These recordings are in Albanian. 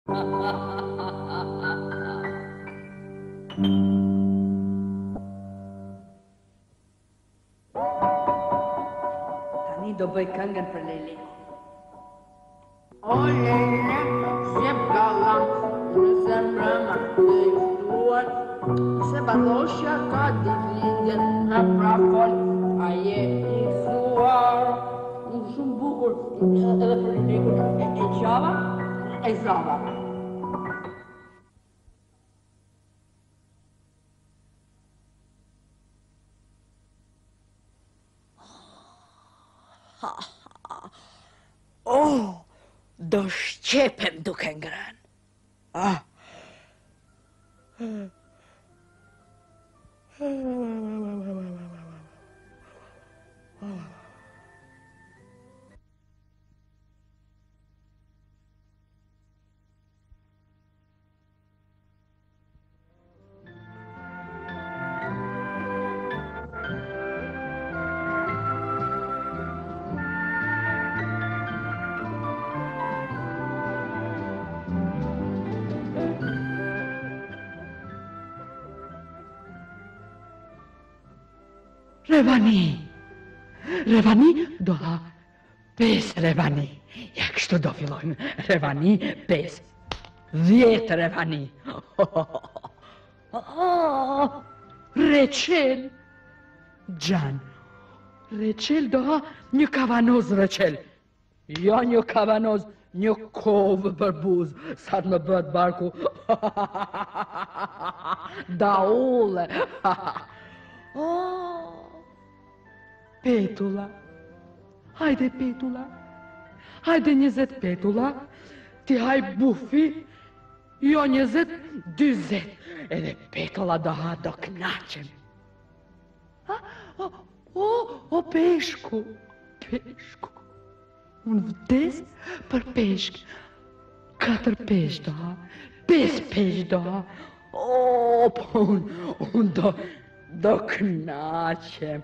Tani do bëj këngën për Leliku. O Lele, sjep gallan, në zemrën atë shtuar, se badoshja ka ditëlindjen, në prafol, a je i gëzuar. Shumë bukur, edhe për Lelikun e qava, e zava. Oh, do shqepem duke ngrën. Revani do ha 5 revani. Ja kështu do fillojmë. Revani 5. 10 revani. Reçel. Gjan. Reçel do ha një kavanoz reçel. Jo një kavanoz, një kovë për buzë, sa të më bët barku. Daule. Petula. Hajde petula. Hajde 20 petula. Ti haj bufi. Jo 20, 20. Edhe petula do ha do knaqem. O peshku. Peshku. Unë vdes për peshk. 4 peshk do ha. 5 peshk do ha. O, po unë do knaqem.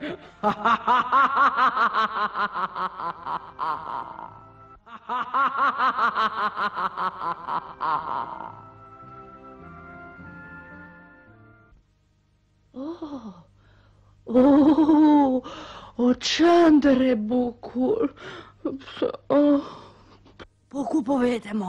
O qëndër e bukur. Po ku po vete, mo?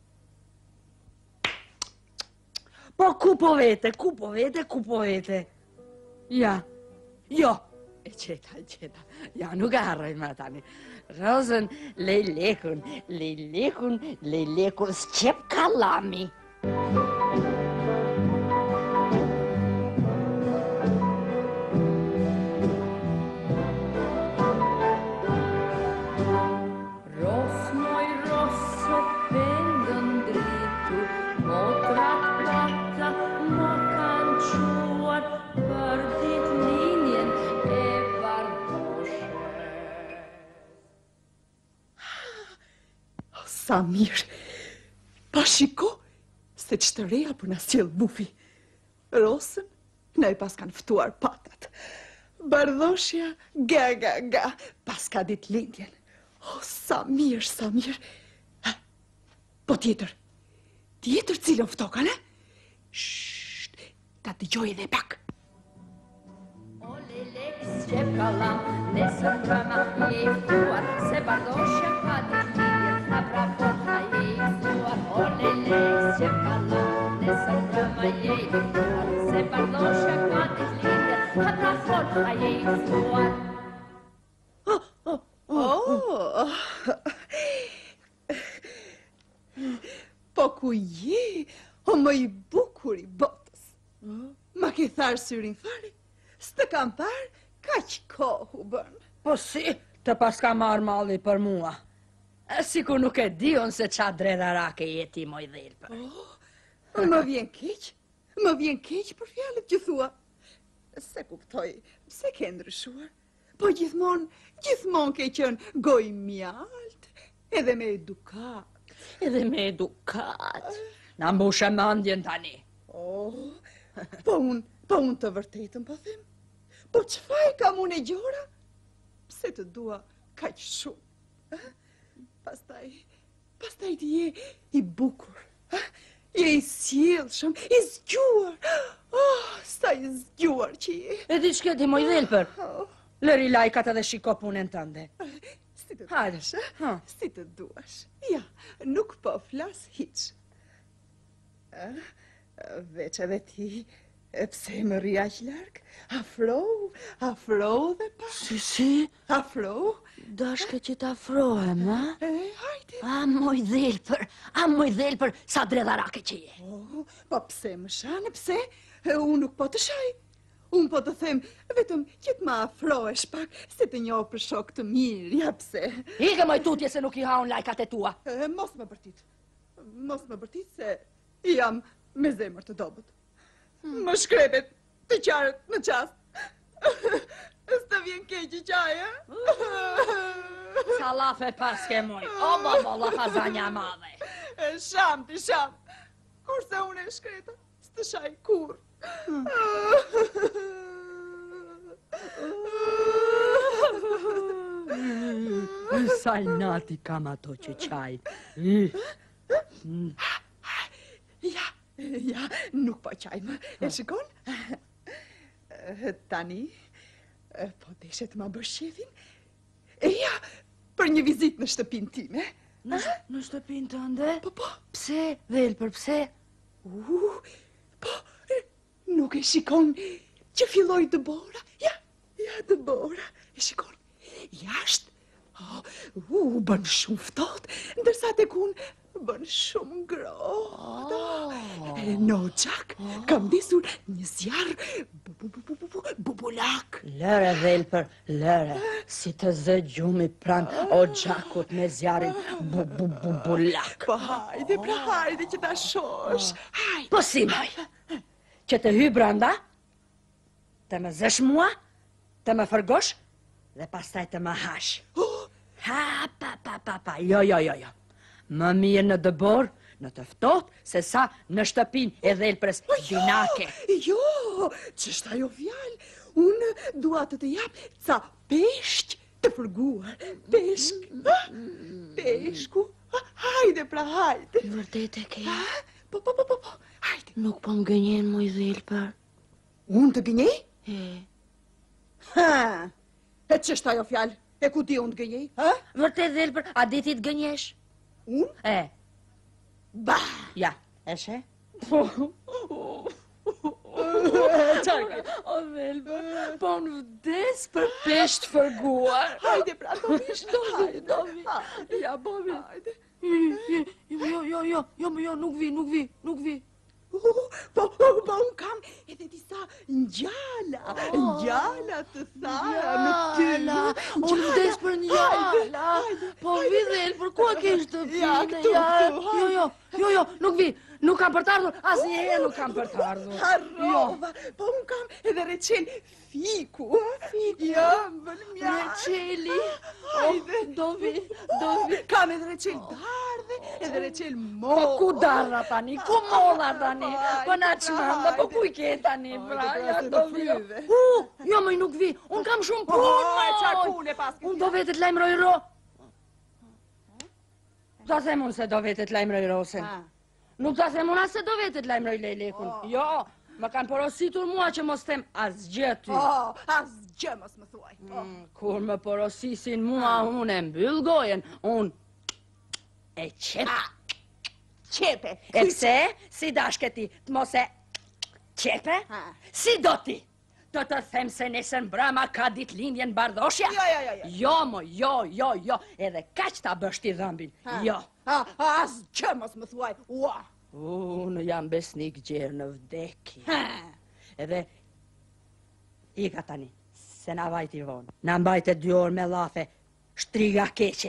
Po ku po vete, ku po vete, ku po vete? Ja, jo, e qeta, ja, nuk e harroj më tani. Rozën, Lelekun, s'qep kallami. Sa mirë, pa shiko se që të reja për në sjellë bufi. Rosën, ne pas kanë ftuar patat. Bardhoshja, ga, pas ka ditë lindjen. Sa mirë. Po tjetër cilën ftokan, e? Shht, ta të gjoj edhe pak. O Lelek, s'qep kallam, nesër brëma je i ftuar, se Bardoshja ka ditëlindjen, na prafort a je i ftuar. O Lelek, s'qep kallam, nesër brëma je i ftuar, se Bardoshja ka ditëlindjen, na prafort a je i ftuar. Po ku je, o më i bukur i botës. Ma ke tharë syrin fare, s'të kam parë, kaq kohë bën. Po si, të pas ka marrë malli për mua. Sikur nuk e dion se qa dredharake jeti moj dhelpër. Më vjen keq për fjalët që thua. Se kuptoj, pse ke ndryshuar. Po gjithmonë ke qenë goj mjalt, edhe me edukat. Na mbushe mandjen tani. Po unë të vërtetën po them. Po çfarë kam unë e gjora? Pse të dua kaq shumë? Pastaj ti je i bukur. Je i sjellshëm, i zgjuar. Oh, sa i zgjuar që je. E di ç'ke ti moj dhelpër? Lëri lajkat edhe shiko punën tënde. Si të Hajde. duash, Ha. si të duash. Ja, nuk po flas hiç. Veç edhe ti, pse më rri aq larg? Afro dhe pa. Si? Afro? Dashke që t'afrohem, ha? Hajde. A moj dhelpër, sa dredharake që je. Oh, po pse më shane, pse? Unë nuk po të shaj. Unë po të them, vetëm që të ma afrohesh pak, se të njoh për shok të mirë, ja pse. Ike moj tutje se nuk i haun lajkat e tua. Mos më bërtit. Mos më bërtit se jam me zemër të dobët. Më shkrepet të qarët në qast. S'të vjen keq i qaj, Sa lafe paske moj. O, bolla hazanja madhe. Sham ti sham. Kurse unë e shkreta, s'të shaj kur. Sa i nati kam ato që qaj. Ja, nuk po qajmë. E shikon? Tani, po deshet ma bësh shefin? Ja, për një vizit në shtëpin time. Në shtëpin tënde? Po. Pse, dhelpër, pse? Po, nuk e shikon që filloj Dëbora? Ja, Dëbora. E shikon, jashtë. Bën shumë ftohtë, ndërsa tek unë bën shumë ngrohtë. Në oqak kam disur një zjarë bubulak. Lëre, dhelpër, lëre. Si të zë gjumi pran o gjakut me zjarin bubulak. Po hajde, pra hajde që ta shosh. Hajde. Po si, moj? Që të hy branda, të më zësh mua, të më fërgosh, dhe pastaj të më hash. Ha, pa, jo. Më mirë në dëbor, në të ftohtë, se sa në shtëpin e dhelpërës dinake. Jo, ç'është ajo fjalë? Unë dua të jap ca peshq të fërguar. Peshku. Hajde, pra hajde. Vërtet e ke? Po, hajde. Nuk po më gënjen, moj dhelpër. Unë të gënjej? E ç'është ajo fjalë? E ku ti unë të gënjej? Vërtet, dhelpër, a diti të gënjesh? Unë? E, Bah! ja, e she? Çarë? O, dhelpër, po në vdes për pesht fërguar. Hajde, pra, do vish, Dovi. Ja, bovi. Hajde. Jo, nuk vi. Po, unë kam edhe disa njala të thara në ty. Unë vdes për njala. Po vi dhelpër, ku a ke shtëpine? Ja, këtu. Jo, nuk vi. Nuk kam për të ardhur, asnjëherë nuk kam për të ardhur. Harrova, po unë kam edhe reçel fiku. Ja, bën mja. Reçeli. Hajde. Dovi. Kam edhe reçel dardhe, edhe reçel Po mollë. ku darra tani, ku molla tani? Po na çmanda, po ku I ke tani, pra? Ja, do vi. Jo, moj nuk vi. Un kam shumë punë. Çfarë pune pas ke? Un do vetë të lajmëroj ro. Ta them unë se do vetë të lajmëroj rosen. Nuk ta them unë as se do vetë të lajmëroj lejlekun. Jo, më kanë porositur mua që mos them asgjë ty. Asgjë mos më thuaj. Kur më porosisin mua, unë e mbyll gojen. Unë e qep. Qepe. E pse? Si dashke ti, të mos e qepe? Si do ti? Do të them se nesër mbrëma ka ditëlindjen Bardhoshja? Jo. Edhe kaq ta bësh ti dhëmbin. Jo. Asgjë mos më thuaj. Ua. Unë jam besnik gjerë në vdekje. Edhe ika tani, se na vajti vonë. Na mbajte 2 orë me llafe, shtriga keqe.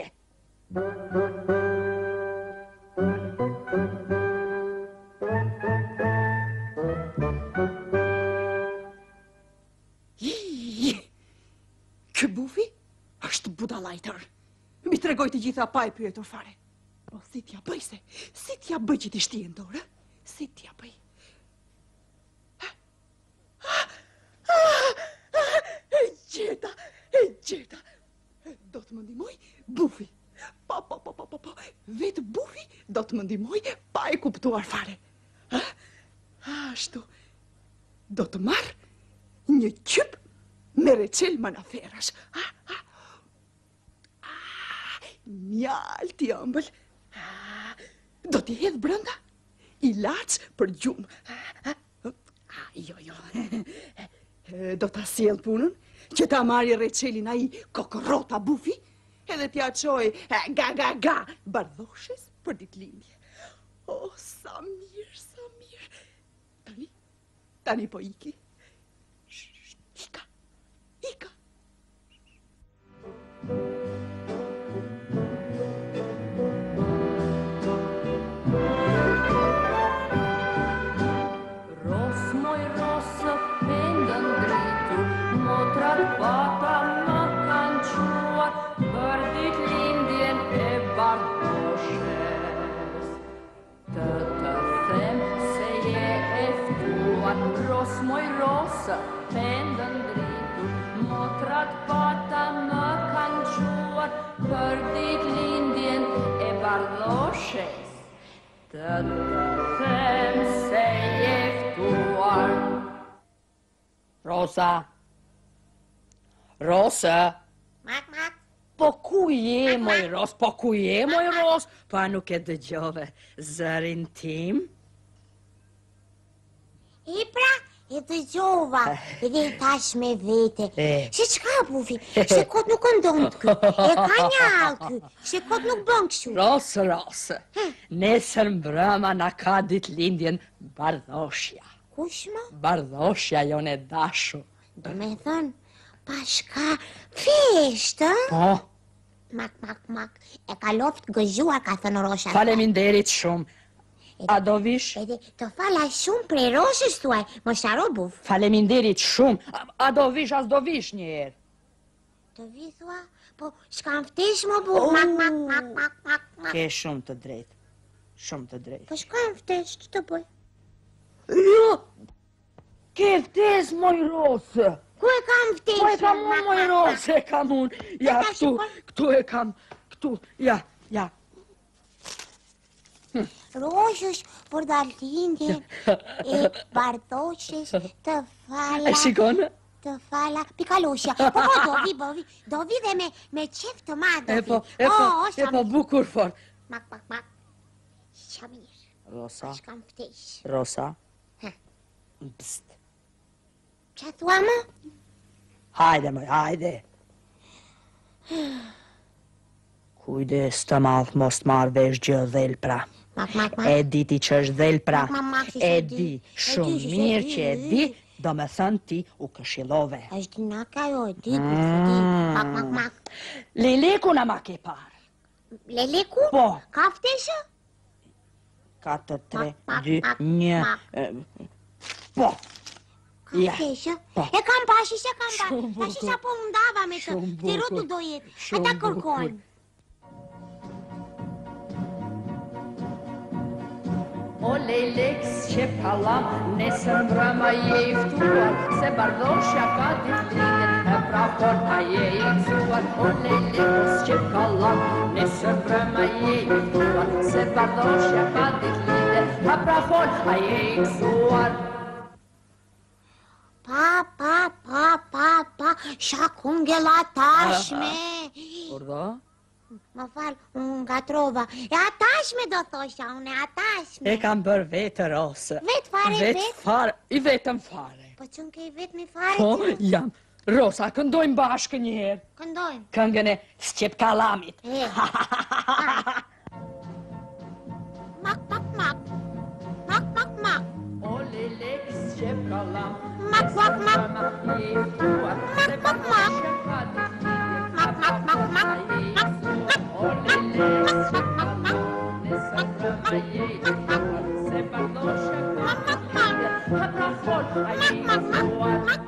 Ky bufi është budallajtër. Mi tregoj të gjitha pa e pyetur fare. Po si t'ja bëj se? Si t'ja bëj që t'i shtihen dorë? Si t'ja bëj? E gjeta. Do të më ndihmoj bufi. Po. Vetë bufi do të më ndihmoj pa e kuptuar fare. ashtu, do të marr një qyp me reçel manaferash. Mjalt i ëmbël. Do t'i hedh brenda ilaç për gjumë. Jo. Do t'a sjell punën që ta marrë reçelin ai kokorrota bufi edhe t'ja çoj ga bardhoshes për ditëlindje. Oh, sa mirë, sa mirë. Tani po iki. Ika. Ros moj rosë, pendën dritur, motrat bata më kanë quar, për ditëlindjen e bardhoshes. Të them se je e ftuar, ros moj rosë, pendën dritur, motrat bata më kanë quar, për ditëlindjen e bardhoshes. Të them se je ftuar. Rosa. Mak. Po ku je, moj Ros? Po ku je, moj Ros? Pa nuk e dëgjove zërin tim? E pra, e dëgjova, edhe tash me vete. Se çka bufi, se kot nuk ndon ky. E ka një ky, se kot nuk bën kështu. Ros, nesër mbrëma na ka ditëlindjen bardhoshja. Kush më? Bardhoshja jone dashu. Do me thënë, pashka feshtë, Po, mak, e ka loft gëzhuar, ka thënë Rosha. faleminderit shumë. A do vish? Edhe të fala shumë prej Roshës tuaj, më sharo buf. Faleminderit shumë. A do vish, as do vish një herë. Të vi thua, po shkam ftesh më buf, mak. Ke shumë të drejtë. Shumë të drejtë. Po shkam ftesh, që të bëj? Jo, ke ftes, moj Rosë. Ku e kam ftesh? Po e kam unë, moj Rosë, e kam unë. Ja, Ta këtu, shikoj. këtu e kam, këtu, ja. Roshës për dalindjen e bardhoshes të fala. E shikonë? Të fala, pikalosja. Po, do vi dhe me qef të madh. E po, bukur fort. Mak. Shamir, Rosa, shkam ftesh. Rosa. Ha. Pst. Qa thua më? Hajde, moj, hajde. Kujdes të madh mos marrë vesh gjë dhelpra. Mak. E di ti që është dhelpra. Mak, si E se di, di. shumë E di, si se mirë di, që e e di, di. do me thënë ti u këshillove. Është dinaka jo, e di, mak. Leleku na ma ke parë. Leleku? Po. Ka fteshë? 4, 3, Mak, 2, mak, 1. Po. Ka Ja. fteshë? Po. E kam pashi, se kam Shumë pashi. Tashi bukur. sa po ndava me të. Shumë Si rotu bukur. do jetë. Shumë Ata bukur. kërkojnë. O lejleks që kalam, nesër mbrëma je i ftuar, se bardhoshja ka ditëlindjen, e pra fort a je i gëzuar. O lejleks që kalam, nesër mbrëma je i ftuar, se bardhoshja ka ditëlindjen, e pra fort a je i gëzuar. Pa, shakungela tashme. Urdo? Më fal, unë gatrova. E atashme do thosha, unë e atashme. E kam bërë vetë, Rosë. Vet fare, Vetë vet. fare, i vetëm fare. Po qënë ke i vet me fare Po, ti? jam. Rosa, këndojmë bashkë një herë. Këndojmë. Këngën e Shqip Kalamit. E. Mak. O lejleks që kalam, Mak. mbrëma je i ftuar, se bardhoshja ka ditëlindjen, e pra fort a je i gëzuar. O lejleks që kalam, nesër mbrëma je i ftuar, se bardhoshja ka ditëlindjen, e pra fort a je i gëzuar.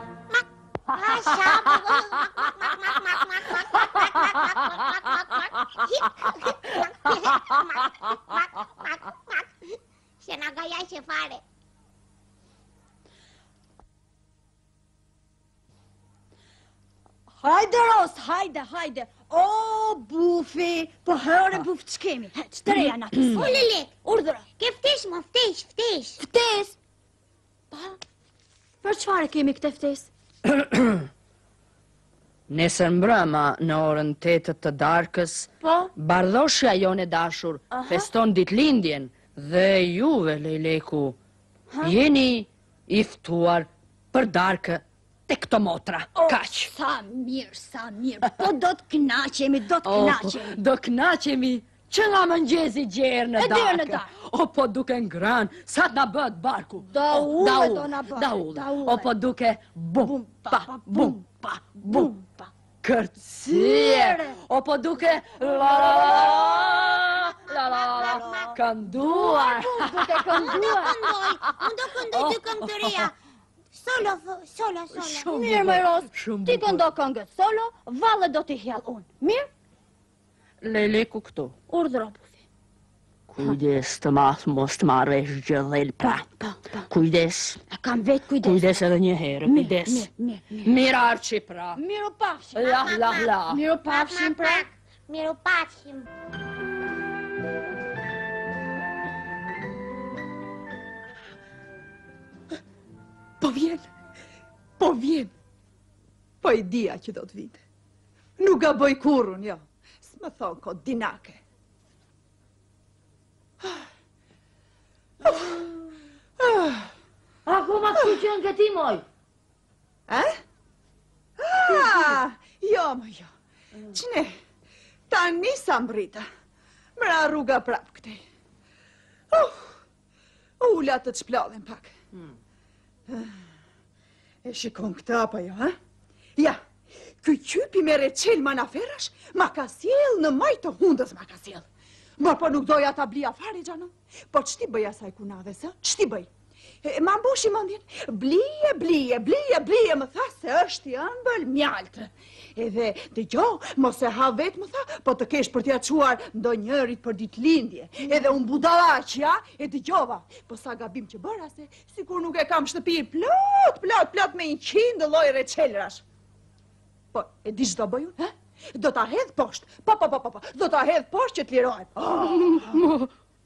Se na gaja që fare. Hajde, Ros, hajde. O, bufi, po hëre buf të shkemi. Që të reja natës. O lelek, Urdhëra. ke ftesh më, ftesh. Ftes. Për çfarë kemi këtë ftesë? Nesër mbrëma në orën 8 të darkës, Po? bardhoshja jone dashur feston ditëlindjen dhe juve, Lejleku, jeni i ftuar për darkë te këto motra. Kaq. Sa mirë. Po do të kënaqemi, do të kënaqemi. Do kënaqemi që nga mëngjezi gjerë në E deri në darkë. darkë. O po duke ngran, sa t'na bëhet barku. Daulle do na bëhet, Daulle. daulle. O po duke bum pa bum pa. Kërcire. O po duke la kënduar. Duke kënduar. Unë do këndoj dy këngë të reja. Solo. Mirë, më Ros, Shumë ti bukur. këndo këngë solo, valle do t'i hjall unë. Mirë? Lejleku këtu. Urdhro, Bufi. Kujdes të mos të marrësh gjë dhelpra. Po. Kujdes. E kam vetë kujdes. Kujdes edhe një herë, kujdes. Mirë. Mirarçi pra. Miru pafshim. La. Miru pafshim, pra. Miru pafshim. Po vjen. Po i dia që do të vite. Nuk gaboj kurrën, jo. S'më thonë ko dinake. Akoma këtu që në këti moj. Jo, më jo. Qëne, ta nisa mbrita. Mëra rruga prap këte. Ula të të shplodhin pak. E shikon këta apo jo, ha? Ja, ky qypi me reqel ma na ferash, ma ka sjell në maj të hundës ma ka sjell. Ma po nuk doja ta blia fare, Gjano. Po qëti bëj asaj kunave, sa? Qëti bëj? Ma mbushi mëndjen, blije, më tha se është i ëmbël mjaltë. Edhe dëgjo, mos e ha vetë, më tha, po të kesh për t'ja quar ndonjërit për ditëlindje. Edhe unë budallaqja, e dëgjova. Po sa gabim që bëra se, sikur nuk e kam shtëpi plot me 100 lloj reçelrash. Po, e di ç'do bëj unë, ha? Do ta hedh poshtë. Po. Do ta hedh poshtë që t'lirohet.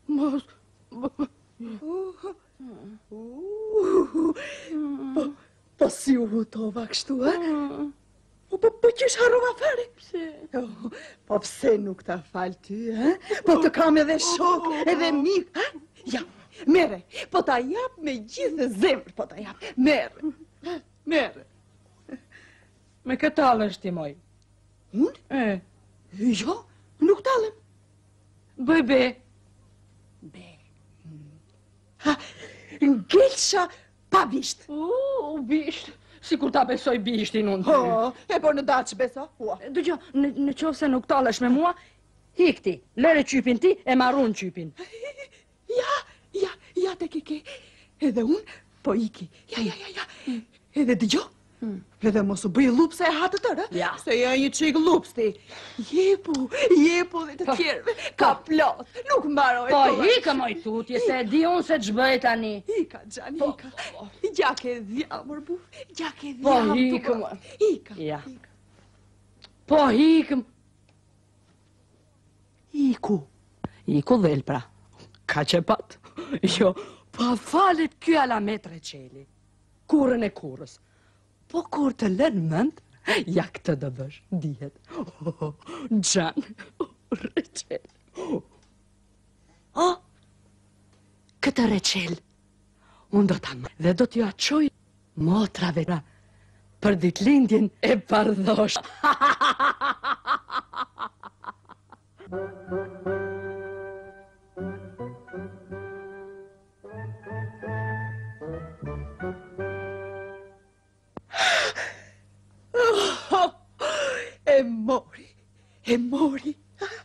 Po si u hutova kështu, ha? Po qysh harrova fare? Pse? Po pse nuk ta fal ty, ha? Po të kam edhe shok, edhe mik, ha? Ja, mere, po ta jap me gjithë zemër, po ta jap. Mere. Me këtë talësh ti moj. Unë? Jo, nuk talem. Bëj be. Ha, ngelsha pa bisht. U bisht. Si kur ta besoj bishtin unë. E po në datë që beso? Dëgjo, në qofë se nuk talësh me mua, hikti, lere qypin ti e marrun qypin. Ja, te kike. Edhe unë, po iki. Ja. Edhe dëgjo. Edhe mos u bëj lup se e hatë tërë, Ja. se ja një qik lups ti. Jepu dhe të tjerëve, ka plot, nuk mbaroj. Po hikë moj tutje, se di unë se ç'bëj tani. Ika, Gjani, ika. Gjake dhjamër, buf, gjake Po dhjamër. hikë moj. Ika. Ja. Po hikëm. Iku dhelpra. Ka që pat. Jo, pa falet kjo alamet reqeli. Kurën e kurës. Po kur të lënë mënd, ja këtë do bësh, dihet. Gjan, reqel. Këtë reqel, unë do ta më, dhe do t'ju aqoj motrave për ditëlindjen e bardhosh. E mori.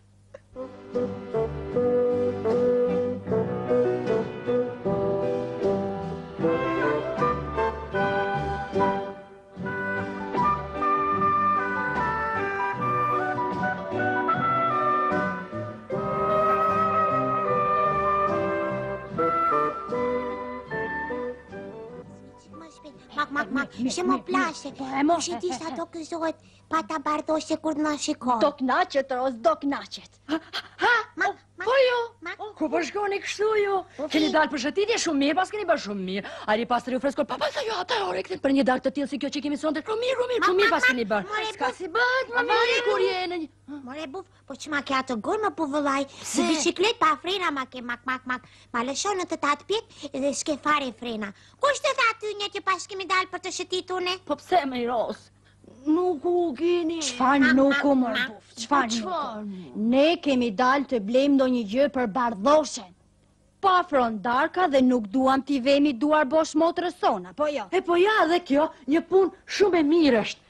Mak, që më plashe. Që ti sa do këzohet pa ta bardoshe kur të na shikon. Do knaqet, Ros, do knaqet. Po jo, Ku po shkoni kështu ju? Keni dalë për shëtitje shumë mirë, pas keni bërë shumë mirë. Ari pastor ju freskor, papa sa ju ata ore këtën për një darkë të tillë si kjo që kemi sonte. Shumë mirë pas keni bërë. S'ka si bëhet, më mirë kur jene. More buf, po që ma ke atë gurë më puvëllaj. Si biciklet pa frena ma ke mak. Ma lëshon në të tatë pjet dhe s'ke fare frena. Kush të tha ty një që pas kemi dalë për të shëtitune? Po pse me i ros? Nuk u keni. Çfarë nuk u mor buf? Çfarë nuk? Ne kemi dalë të blejmë ndonjë gjë për bardhoshen. Pa frondarka dhe nuk duam t'i vemi duar bosh motrës sona, po jo. E po ja dhe kjo, një punë shumë e mirë është.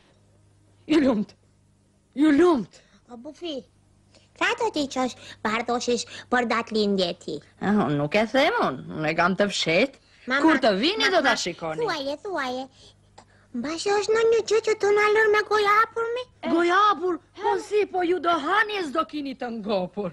Ju lumt. O bufi, sa të ti qosh bardhoshesh për datë lindje ti? Nuk e them unë e kam të fshet. Kur të vini do t'a shikoni. Thuaje. Mbashë është në një gjë që të në lërë me goja hapur mi? Goja hapur? Po si, po ju do hani e s'do kini të ngopur.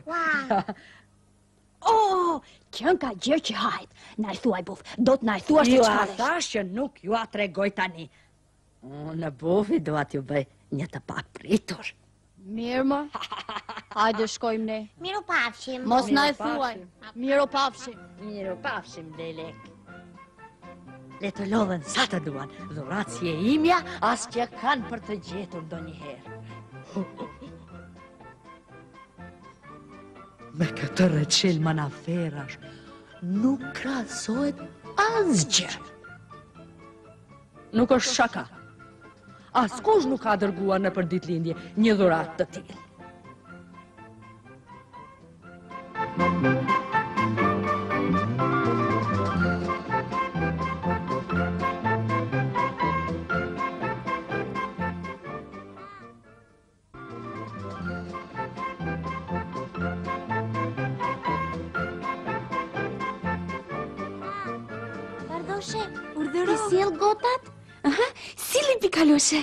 Kjo ka gjë që hajt. Na i thuaj buf, do t'na i thuash të Ju a çfarësh. thash që nuk ju a tregoj tani. Në bufi do t'ju bëj një të papritur. Mirë më, hajde shkojmë ne. Miru pafshim. Mos na i Miru thuaj, pafshim. miru pafshim. Miru pafshim, lelek. Le të lodhen sa të duan, dhurat si e imja, as që kanë për të gjetur do njëherë. Me këtë reqel manaferash, nuk krahasohet asgjë. Nuk është shaka. Askush nuk ka dërguar në për ditëlindje një dhurat të tillë. Bardhoshe, urdhëro. Ti sjell gotat? Sili pikaloshe.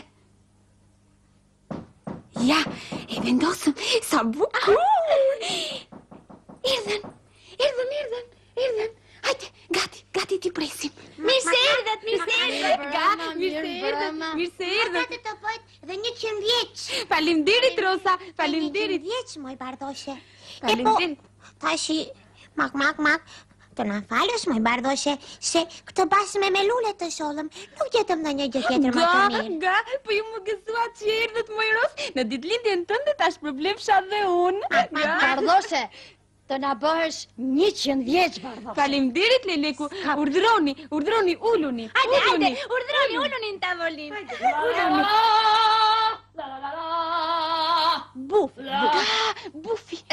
Ja, e vendosëm, sa bukur. Erdhen. Hajde, gati t'i presim. Mirë se erdhet. Mirë se erdhet. Gotat të bëjt dhe 100 vjeç. Faleminderit Rosa, faleminderit. 100 vjeç, moj Bardhoshe. Faleminderit. Tashi, mak, të na falësh, moj Bardhoshe, se këtë bashkë me lule të shollëm, nuk gjetëm në një gjë tjetër më të mirë. Po ju më gëzuat që erdhet moj Ros. Në ditëlindjen tënde tash problemsha dhe unë. Bardhoshe, të na bëhesh 100 vjeç, Bardhoshe. Faleminderit Leleku. Urdhroni, uluni. Hajde, urdhroni në tavolinë. Bufi.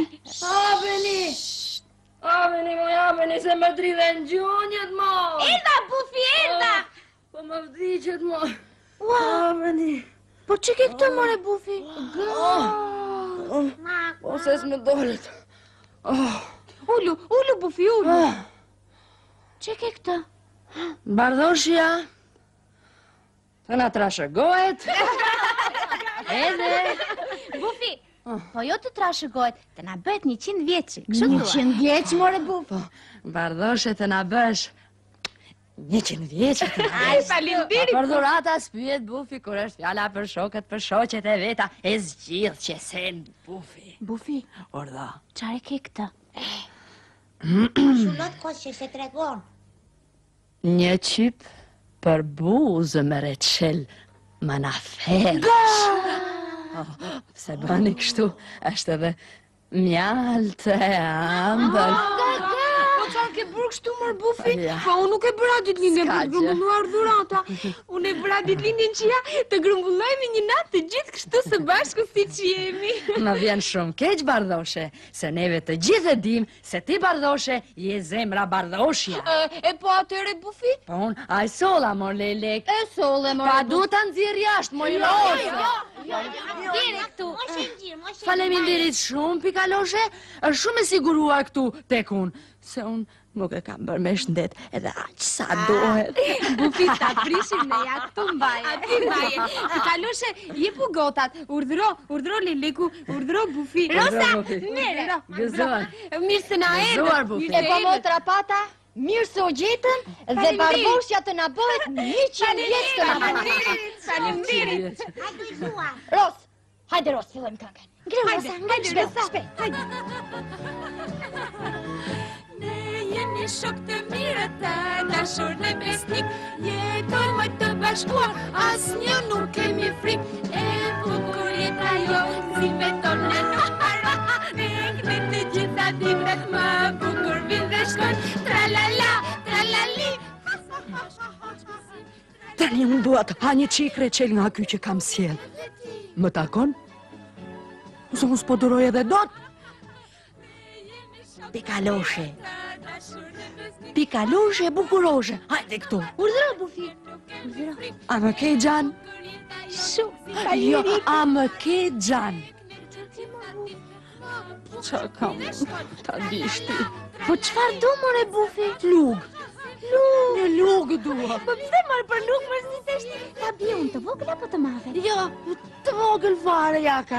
Aveni, se më dridhen gjunjët, mo! Erdha, Bufi, erdha! Po më vdiqet, mo! Aveni! Po që ke këtë more Bufi? Po se s'më dolet. Ulu Bufi, ulu. Që ke këtë? Bardhoshja, të na trashëgohet, edhe... Bufi, po jo të trashëgohet, të na bëhet 100 vjeçi, kështu thua. 100 vjeç, more buf. Bardhoshe të na bësh 100 vjeçë të na Ai, faleminderit. Për dhurata s'pyet Bufi kur është fjala për shokët, për shoqet e veta, e zgjidh që sen Bufi. Bufi, Urdha. çfarë ke këtë? Shullot kos që se tregon. Një qyp për buzë me reçel manaferash. Pse bëni kështu, është edhe mjaltë e ëmbël. Po çfarë ke bërë kështu mor Bufi? Ja. Po unë nuk e bëra ditëlindjen S'ka për të grumbulluar dhurata. Unë e bëra ditëlindjen që ja të grumbullojmë një natë të gjithë kështu së bashku siç jemi. Më vjen shumë keq, Bardhoshe, se neve të gjithë e dim se ti, Bardhoshe, je zemra Bardhoshja. E po atëre Bufi? Po unë, a i sola, mor lelek. E solle, more Pa buf. du të nxjerr jashtë, moj rosë. Diri këtu. Mos e ngjir. Faleminderit shumë, Pikaloshe, është shumë e siguruar këtu tek unë, se unë nuk e kam bërë me shëndet edhe aq sa duhet. Bufi, ta prishim ne ja këtu mbaje. Aty mbaje. Kaloshe, jepu gotat. Urdhro Leleku, urdhro Bufi. Rosa, mere. Gëzuar. Mirë se na erdhët. Gëzuar, Bufi. Mirë E se po erdhët. motra pata, mirë se u gjetën dhe Bardhoshja të na bëhet 100 vjeç të na bëhet. Faleminderit. Hajde zua. Ros, hajde Ros, fillojmë këngën. Hajde, Rosa, shpejt, hajde. Ne jemi shok të mirë të dashur dhe besnik, jetojmë të bashkuar, asnjë nuk kemi frikë, e bukur jeta jo, zime tonë nuk harron, ne të gjitha ditët më bukur vinë dhe shkojnë, tralala, tralali. Tani unë dua të ha një qik reçel nga ky që kam sjell. Më takon? Se unë s'po duroj edhe dot. Pikaloshe. Pikaloshe bukuroshe. Hajde këtu. Urdhëro, Bufi. Urdhëro. A më ke gjan? Shumë. Jo, a më ke gjan? Qa kam ta dishti? Po çfarë do more Bufi? Lug. Një lugë dua. Po pse marr për lugë mërzitesh ti? Ta bie unë të vogël apo të madhe? Jo, të vogël fare ja ka.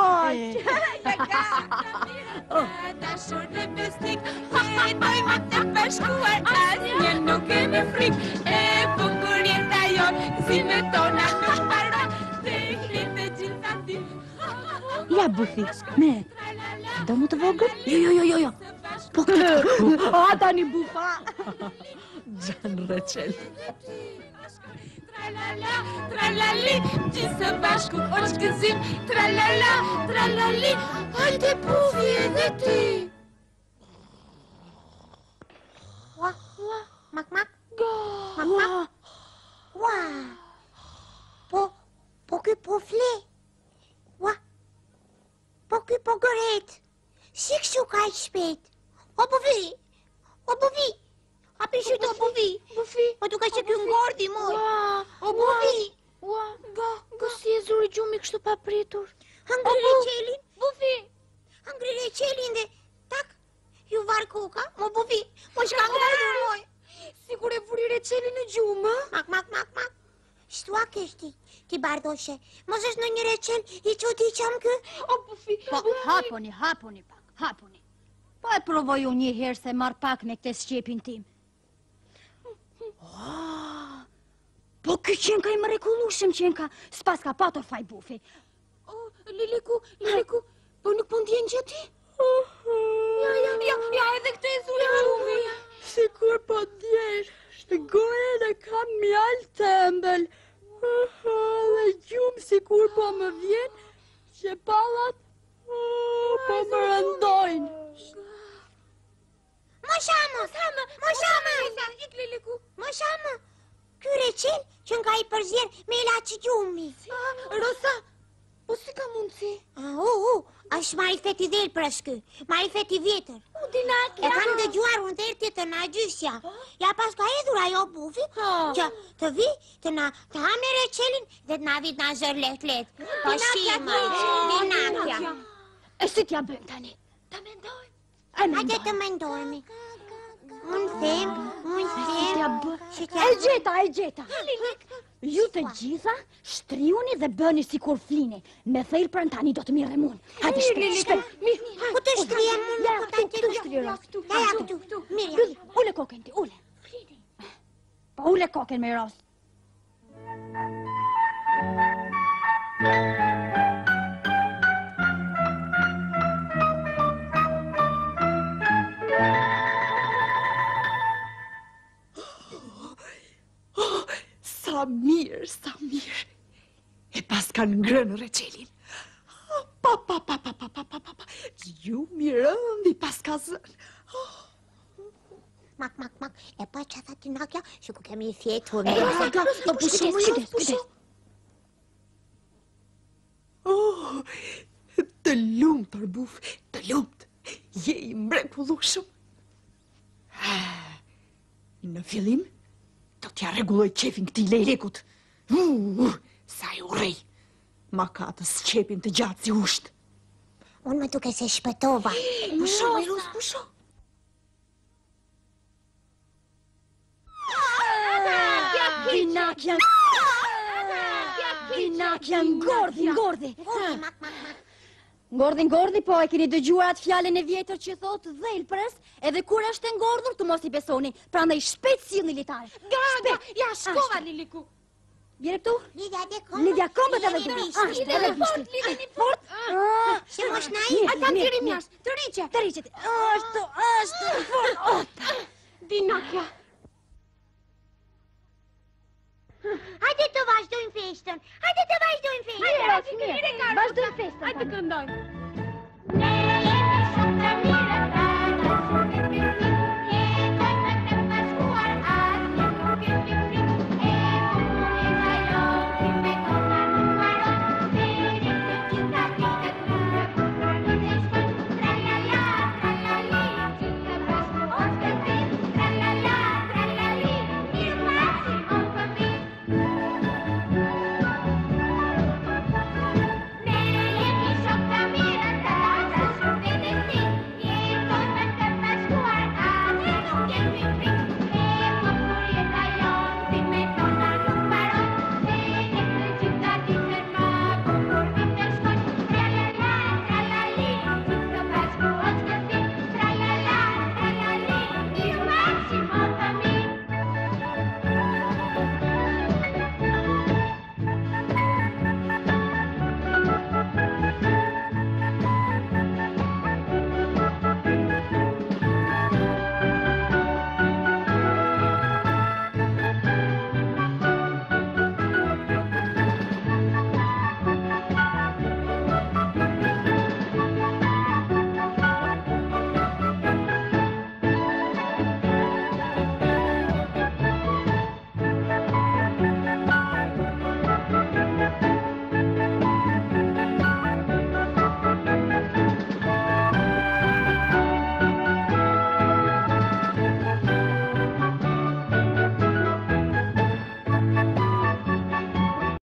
Dashur dhe besnik, jetojmë të bashkuar, asnjë nuk kemi frikë, e bukur jeta jonë, zime tona nuk harron, dhe të gjitha ditët. Ja Bufi, me. Do më të vogël? Jo. Po këtë. A tani Bufa. Gjan reçel. Tralala, tralali, gjithë së bashku, o që gëzim, tralala, tralali, hajde Bufi edhe ti. Ua, mak, mak. Mak, mak. Ua. Po ky po fle. Ua. Po ky po gëret. Si kështu ka i shpejt. O Bufi. Api shuto Bufi. Po duka që ky ngordi moj. O Bufi. Go si e zuri gjumi kështu pa pritur. Hangri reçelin. Bufi. Hangri reçelin dhe tak. Ju var koka. Mo Bufi. Po shka ngordi moj. Sigur e vuri reçelin në gjumë. Mak. Shtua kështi. Ti bardoshe. Mos është në një reçel i qoti qam kë. O Bufi. Po haponi pak, haponi. Po e provoj unë një herë se marr pak me këtë shqepin tim. Po ky qenka i mrekullueshëm qenka, s'pas ka patur faj Bufi. Liliku, po nuk po ndjen gjë ti? Ja, edhe këtë e zuri gjumi. Sikur po ndjen, shpëgojen e kam mjalë tëmbël. Dhe gjumë sikur po më vjen, që pallat po më rëndojnë. Moshama, ky reçel që nga i përzjen me ilaç gjumi. Rosa, po si ka mundsi? Është marifet i del për shky, marifet i vjetër. E kam dëgjuar unë të tjetër na gjysja. Ja pas ka hedhur ajo Bufi, që të vi, të ha me reçelin dhe të na vit na zër let. Po shima, dinakja. E si t'ja bëjmë tani? Ta mendojmë. Hajde të mendojmë. Unë them. E gjeta. Ju të gjitha shtriuni dhe bëni si kur flini. Me thejlë për në tani do të mirë unë. Hajde shpejt. Ku të shtrijem? Ja, këtu shtrijo. Ja, këtu. Mirë. Ule koken ti, ule. Po ule koken me ros. Sa mirë. E pas kanë ngrënë reçelin. Pa. Gjumi rëndi pas ka zënë. Mak. E pa që tha dinakja, që ku kemi i fjetur. Po pushe. Të lumt për Buf, të lumt. Je i mrekullueshëm. Në fillim, do t'ja rregulloj qefin këtij lejlekut. Sa i urrej. Ma ka të s'qepin të gjatë si usht. Unë më duke se shpëtova. Pusho. Dinakja ngordi. Ngordi, po e keni dëgjuar atë fjalën e vjetër që thotë dhelpres, edhe kur është e ngordhur të mos i besoni, prandaj shpejt sillni litar. Ja, shkova Liliku. Vjere këtu? Lidja te kombët. Lidja kombët edhe Lidja du. bishti. Lidja fort, lidja fort. Se mos na i. Ata tjeri mjash, të riqe. Të riqet. Ashtu, fort. Dinakja. Hajde të vazhdojmë festën. Mirë, vazhdojmë festën. Hajde këndojmë.